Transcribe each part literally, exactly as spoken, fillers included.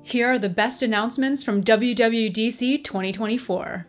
Here are the best announcements from W W D C twenty twenty-four.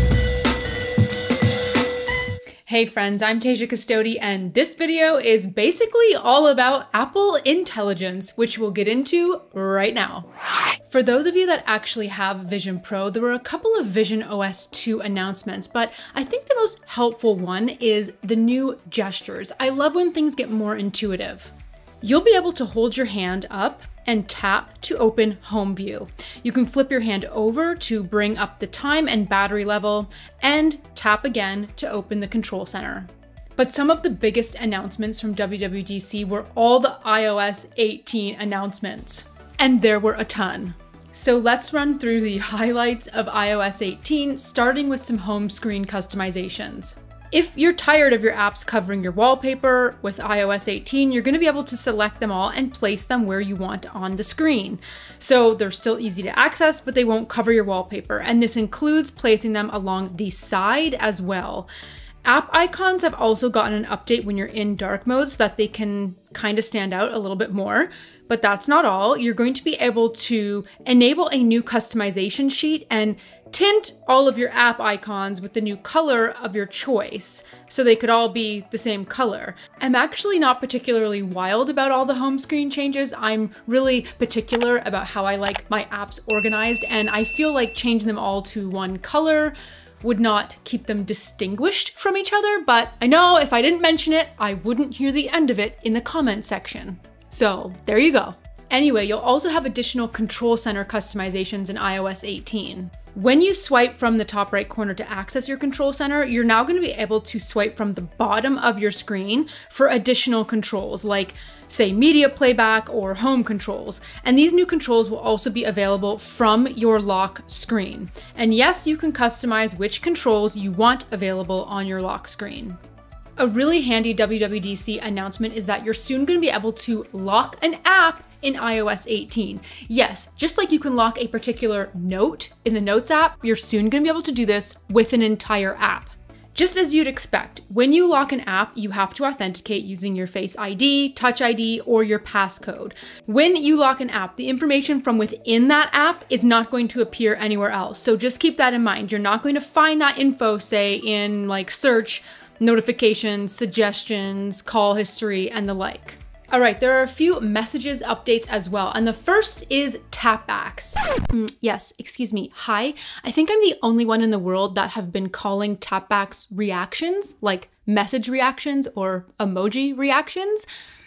Hey friends, I'm Tasia Custode, and this video is basically all about Apple Intelligence, which we'll get into right now. For those of you that actually have Vision Pro, there were a couple of VisionOS two announcements, but I think the most helpful one is the new gestures. I love when things get more intuitive. You'll be able to hold your hand up and tap to open home view. You can flip your hand over to bring up the time and battery level, and tap again to open the control center. But some of the biggest announcements from W W D C were all the i O S eighteen announcements, and there were a ton. So let's run through the highlights of i O S eighteen, starting with some home screen customizations. If you're tired of your apps covering your wallpaper, with i O S eighteen, you're going to be able to select them all and place them where you want on the screen. So they're still easy to access, but they won't cover your wallpaper. And this includes placing them along the side as well. App icons have also gotten an update when you're in dark mode so that they can kind of stand out a little bit more. But that's not all. You're going to be able to enable a new customization sheet and tint all of your app icons with the new color of your choice, so they could all be the same color. I'm actually not particularly wild about all the home screen changes. I'm really particular about how I like my apps organized, and I feel like changing them all to one color would not keep them distinguished from each other, but I know if I didn't mention it, I wouldn't hear the end of it in the comment section. So there you go. Anyway, you'll also have additional control center customizations in i O S eighteen. When you swipe from the top right corner to access your control center, you're now going to be able to swipe from the bottom of your screen for additional controls, like say media playback or home controls. And these new controls will also be available from your lock screen. And yes, you can customize which controls you want available on your lock screen. A really handy W W D C announcement is that you're soon going to be able to lock an app in i O S eighteen. Yes, just like you can lock a particular note in the Notes app, you're soon going to be able to do this with an entire app. Just as you'd expect, when you lock an app, you have to authenticate using your Face I D, Touch I D, or your passcode. When you lock an app, the information from within that app is not going to appear anywhere else. So just keep that in mind. You're not going to find that info, say, in like search, notifications, suggestions, call history, and the like. All right, there are a few messages updates as well, and the first is tapbacks. Mm, yes, excuse me, hi. I think I'm the only one in the world that have been calling tapbacks reactions, like message reactions or emoji reactions.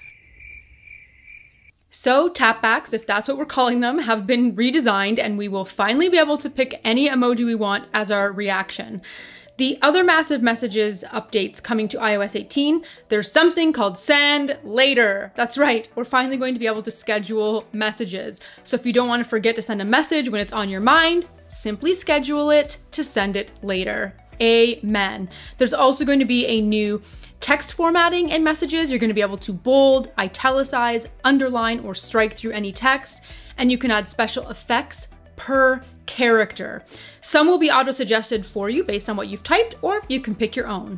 So tapbacks, if that's what we're calling them, have been redesigned, and we will finally be able to pick any emoji we want as our reaction. The other massive messages updates coming to i O S eighteen, there's something called Send Later. That's right, we're finally going to be able to schedule messages. So if you don't want to forget to send a message when it's on your mind, simply schedule it to send it later. Amen. There's also going to be a new text formatting in messages. You're going to be able to bold, italicize, underline, or strike through any text, and you can add special effects per character. Some will be auto-suggested for you based on what you've typed, or you can pick your own.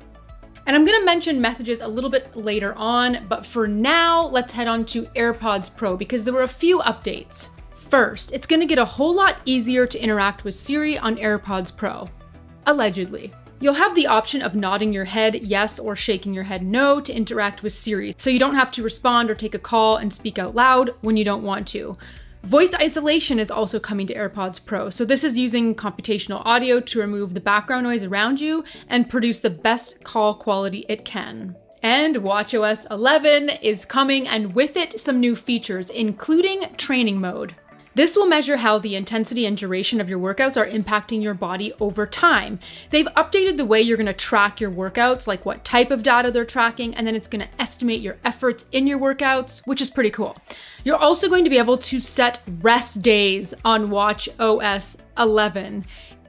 And I'm gonna mention messages a little bit later on, but for now, let's head on to AirPods Pro because there were a few updates. First, it's gonna get a whole lot easier to interact with Siri on AirPods Pro, allegedly. You'll have the option of nodding your head yes or shaking your head no to interact with Siri, so you don't have to respond or take a call and speak out loud when you don't want to. Voice isolation is also coming to AirPods Pro, so this is using computational audio to remove the background noise around you and produce the best call quality it can. And WatchOS eleven is coming, and with it some new features, including training mode. This will measure how the intensity and duration of your workouts are impacting your body over time. They've updated the way you're gonna track your workouts, like what type of data they're tracking, and then it's gonna estimate your efforts in your workouts, which is pretty cool. You're also going to be able to set rest days on WatchOS eleven.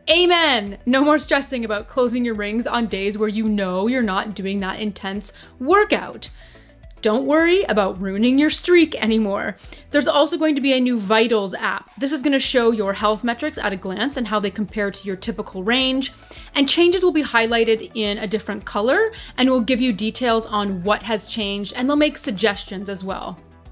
Amen! No more stressing about closing your rings on days where you know you're not doing that intense workout. Don't worry about ruining your streak anymore. There's also going to be a new Vitals app. This is going to show your health metrics at a glance and how they compare to your typical range. And changes will be highlighted in a different color and will give you details on what has changed, and they'll make suggestions as well.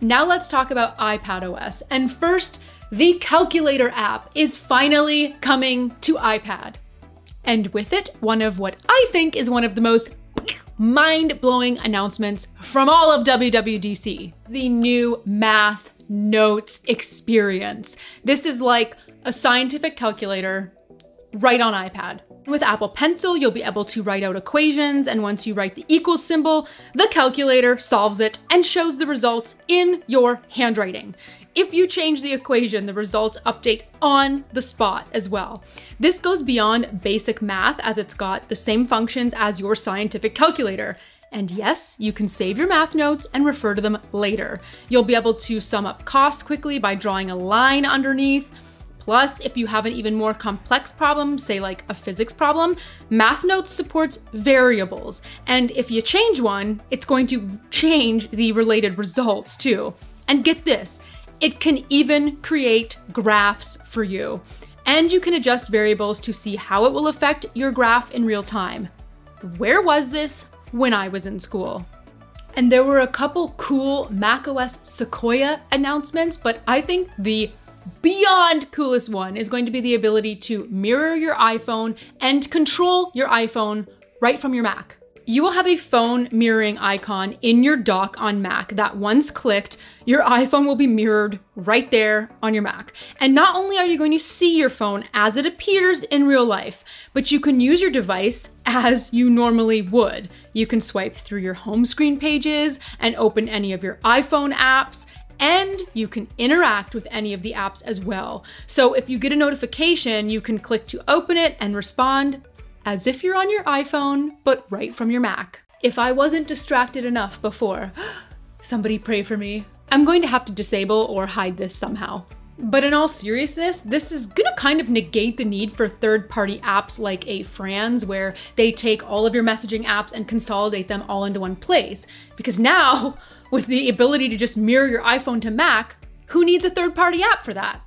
Now let's talk about iPadOS. And first, the Calculator app is finally coming to iPad. And with it, one of what I think is one of the most mind-blowing announcements from all of W W D C, the new math notes experience. This is like a scientific calculator right on iPad. With Apple Pencil, you'll be able to write out equations, and once you write the equals symbol, the calculator solves it and shows the results in your handwriting. If you change the equation, the results update on the spot as well. This goes beyond basic math, as it's got the same functions as your scientific calculator. And yes, you can save your math notes and refer to them later. You'll be able to sum up costs quickly by drawing a line underneath. Plus, if you have an even more complex problem, say like a physics problem, Math Notes supports variables. And if you change one, it's going to change the related results too. And get this, it can even create graphs for you. And you can adjust variables to see how it will affect your graph in real time. Where was this when I was in school? And there were a couple cool macOS Sequoia announcements, but I think the beyond coolest one is going to be the ability to mirror your iPhone and control your iPhone right from your Mac. You will have a phone mirroring icon in your dock on Mac that once clicked, your iPhone will be mirrored right there on your Mac. And not only are you going to see your phone as it appears in real life, but you can use your device as you normally would. You can swipe through your home screen pages and open any of your iPhone apps, and you can interact with any of the apps as well. So if you get a notification, you can click to open it and respond as if you're on your iPhone, but right from your Mac. If I wasn't distracted enough before, somebody pray for me. I'm going to have to disable or hide this somehow. But in all seriousness, this is gonna kind of negate the need for third-party apps like a Franz, where they take all of your messaging apps and consolidate them all into one place. Because now, with the ability to just mirror your iPhone to Mac, who needs a third-party app for that?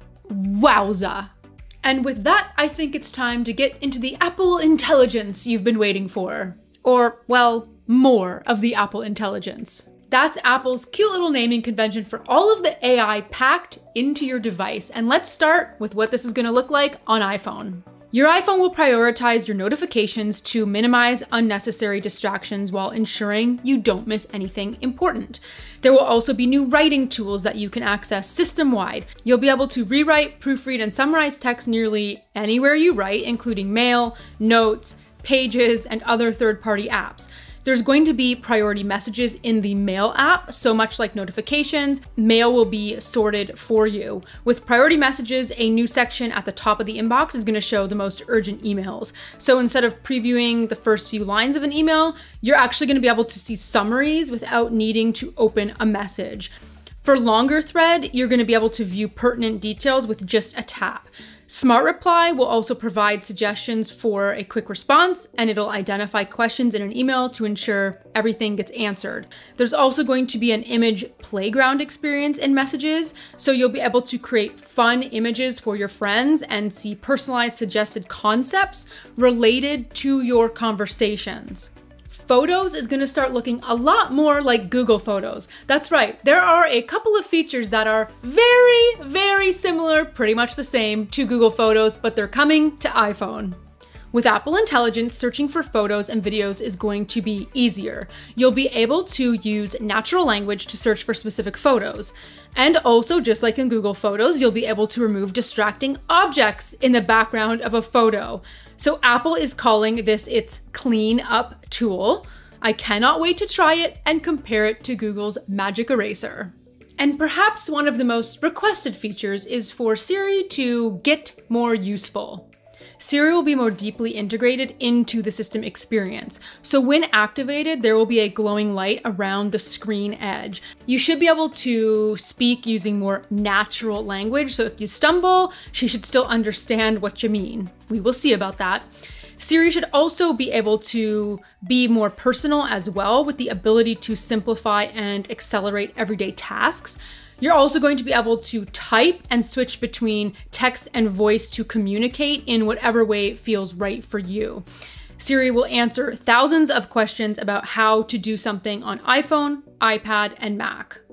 Wowza. And with that, I think it's time to get into the Apple intelligence you've been waiting for. Or, well, more of the Apple intelligence. That's Apple's cute little naming convention for all of the A I packed into your device. And let's start with what this is gonna look like on iPhone. Your iPhone will prioritize your notifications to minimize unnecessary distractions while ensuring you don't miss anything important. There will also be new writing tools that you can access system-wide. You'll be able to rewrite, proofread, and summarize text nearly anywhere you write, including Mail, Notes, Pages, and other third-party apps. There's going to be priority messages in the Mail app, so much like notifications, Mail will be sorted for you. With priority messages, a new section at the top of the inbox is going to show the most urgent emails. So instead of previewing the first few lines of an email, you're actually going to be able to see summaries without needing to open a message. For longer thread, you're going to be able to view pertinent details with just a tap. Smart Reply will also provide suggestions for a quick response, and it'll identify questions in an email to ensure everything gets answered. There's also going to be an image playground experience in Messages, so you'll be able to create fun images for your friends and see personalized suggested concepts related to your conversations. Photos is going to start looking a lot more like Google Photos. That's right, there are a couple of features that are very, very similar, pretty much the same, to Google Photos, but they're coming to iPhone. With Apple Intelligence, searching for photos and videos is going to be easier. You'll be able to use natural language to search for specific photos. And also, just like in Google Photos, you'll be able to remove distracting objects in the background of a photo. So Apple is calling this its Clean Up tool. I cannot wait to try it and compare it to Google's Magic Eraser. And perhaps one of the most requested features is for Siri to get more useful. Siri will be more deeply integrated into the system experience. So when activated, there will be a glowing light around the screen edge. You should be able to speak using more natural language. So if you stumble, she should still understand what you mean. We will see about that. Siri should also be able to be more personal as well, with the ability to simplify and accelerate everyday tasks. You're also going to be able to type and switch between text and voice to communicate in whatever way feels right for you. Siri will answer thousands of questions about how to do something on iPhone, iPad, and Mac.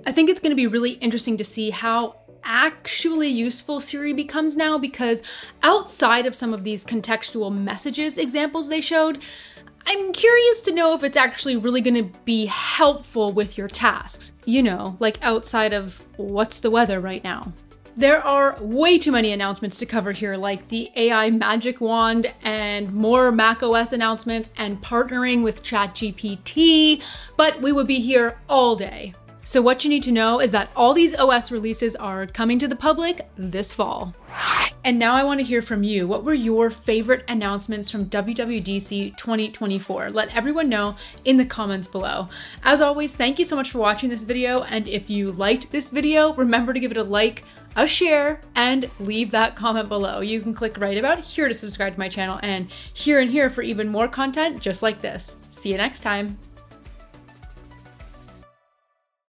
I think it's going to be really interesting to see how actually useful Siri becomes now, because outside of some of these contextual messages examples they showed, I'm curious to know if it's actually really going to be helpful with your tasks. You know, like outside of what's the weather right now. There are way too many announcements to cover here, like the A I magic wand and more macOS announcements and partnering with ChatGPT, but we would be here all day. So what you need to know is that all these O S releases are coming to the public this fall. And now I want to hear from you. What were your favorite announcements from W W D C twenty twenty-four? Let everyone know in the comments below. As always, thank you so much for watching this video. And if you liked this video, remember to give it a like, a share, and leave that comment below. You can click right about here to subscribe to my channel, and here and here for even more content just like this. See you next time.